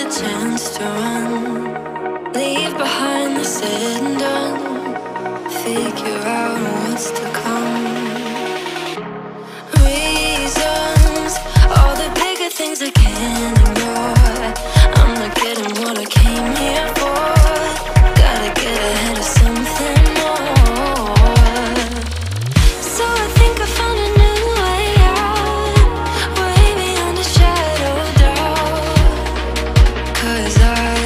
a chance to run, leave behind the said and done, figure out what's to come. Reasons, all the bigger things I can't ignore. I'm not getting what I came here for. Gotta get ahead of something more. So I think I found a new way out, way beyond a shadow of doubt. 'Cause I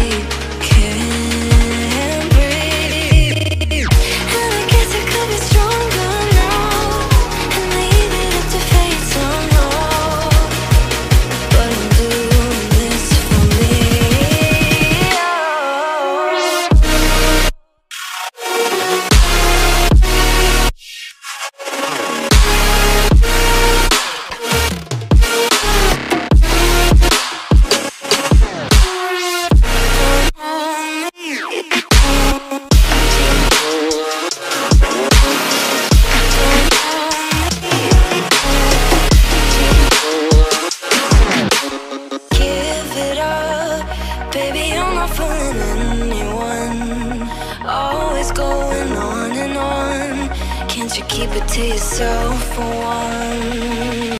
can't breathe, and I guess I could be stronger now and leave it up to fate somehow. But I'm doing this for me. Give it up, baby, I'm not fooling anyone. Always going on and on. Can't you keep it to yourself for once?